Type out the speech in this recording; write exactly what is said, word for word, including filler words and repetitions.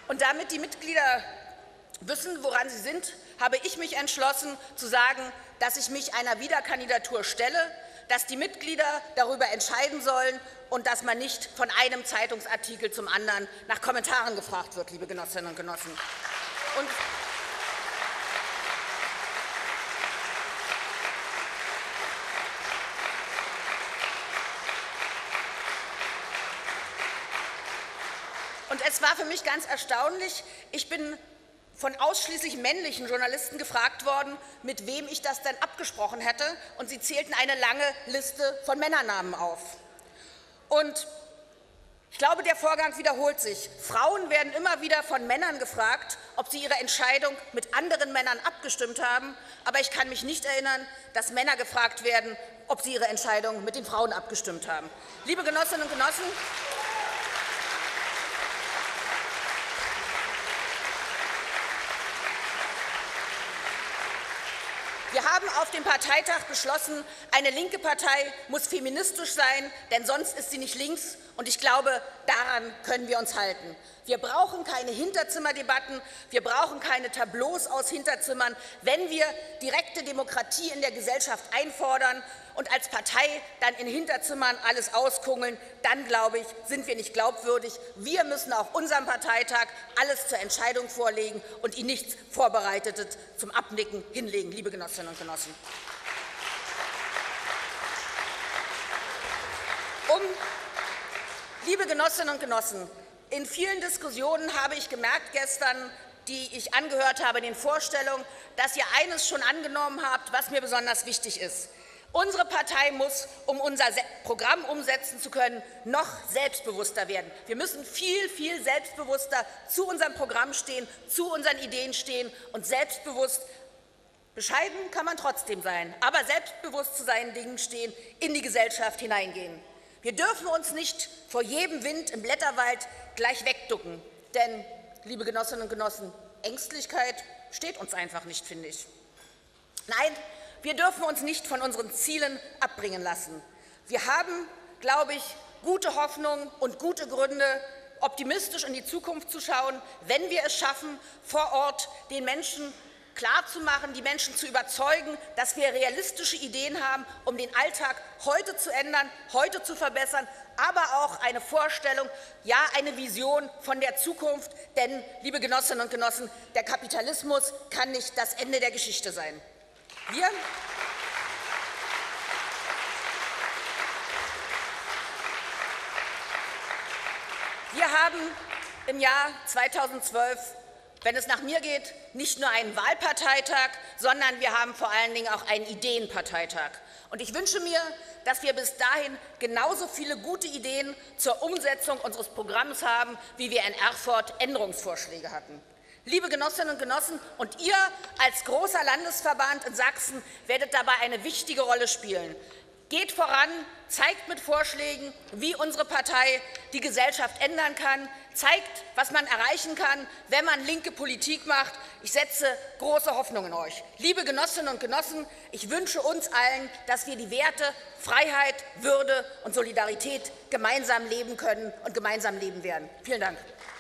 Und damit die Mitglieder wissen, woran sie sind, habe ich mich entschlossen, zu sagen, dass ich mich einer Wiederkandidatur stelle, dass die Mitglieder darüber entscheiden sollen und dass man nicht von einem Zeitungsartikel zum anderen nach Kommentaren gefragt wird, liebe Genossinnen und Genossen. Und Und es war für mich ganz erstaunlich, ich bin von ausschließlich männlichen Journalisten gefragt worden, mit wem ich das denn abgesprochen hätte, und sie zählten eine lange Liste von Männernamen auf. Und ich glaube, der Vorgang wiederholt sich. Frauen werden immer wieder von Männern gefragt, ob sie ihre Entscheidung mit anderen Männern abgestimmt haben, aber ich kann mich nicht erinnern, dass Männer gefragt werden, ob sie ihre Entscheidung mit den Frauen abgestimmt haben. Liebe Genossinnen und Genossen, wir haben auf dem Parteitag beschlossen, eine linke Partei muss feministisch sein, denn sonst ist sie nicht links. Und ich glaube, daran können wir uns halten. Wir brauchen keine Hinterzimmerdebatten, wir brauchen keine Tableaus aus Hinterzimmern. Wenn wir direkte Demokratie in der Gesellschaft einfordern und als Partei dann in Hinterzimmern alles auskungeln, dann, glaube ich, sind wir nicht glaubwürdig. Wir müssen auf unserem Parteitag alles zur Entscheidung vorlegen und Ihnen nichts Vorbereitetes zum Abnicken hinlegen, liebe Genossinnen und Genossen. Um, liebe Genossinnen und Genossen, in vielen Diskussionen habe ich gemerkt gestern, die ich angehört habe in den Vorstellungen, dass ihr eines schon angenommen habt, was mir besonders wichtig ist. Unsere Partei muss, um unser Programm umsetzen zu können, noch selbstbewusster werden. Wir müssen viel, viel selbstbewusster zu unserem Programm stehen, zu unseren Ideen stehen und selbstbewusst, bescheiden kann man trotzdem sein, aber selbstbewusst zu seinen Dingen stehen, in die Gesellschaft hineingehen. Wir dürfen uns nicht vor jedem Wind im Blätterwald gleich wegducken, denn, liebe Genossinnen und Genossen, Ängstlichkeit steht uns einfach nicht, finde ich. Nein, wir dürfen uns nicht von unseren Zielen abbringen lassen. Wir haben, glaube ich, gute Hoffnung und gute Gründe, optimistisch in die Zukunft zu schauen, wenn wir es schaffen, vor Ort den Menschen klarzumachen, die Menschen zu überzeugen, dass wir realistische Ideen haben, um den Alltag heute zu ändern, heute zu verbessern, aber auch eine Vorstellung, ja, eine Vision von der Zukunft. Denn, liebe Genossinnen und Genossen, der Kapitalismus kann nicht das Ende der Geschichte sein. Wir Wir haben im Jahr zweitausendzwölf, wenn es nach mir geht, nicht nur einen Wahlparteitag, sondern wir haben vor allen Dingen auch einen Ideenparteitag. Und ich wünsche mir, dass wir bis dahin genauso viele gute Ideen zur Umsetzung unseres Programms haben, wie wir in Erfurt Änderungsvorschläge hatten. Liebe Genossinnen und Genossen, und ihr als großer Landesverband in Sachsen werdet dabei eine wichtige Rolle spielen. Geht voran, zeigt mit Vorschlägen, wie unsere Partei die Gesellschaft ändern kann, zeigt, was man erreichen kann, wenn man linke Politik macht. Ich setze große Hoffnung in euch. Liebe Genossinnen und Genossen, ich wünsche uns allen, dass wir die Werte Freiheit, Würde und Solidarität gemeinsam leben können und gemeinsam leben werden. Vielen Dank.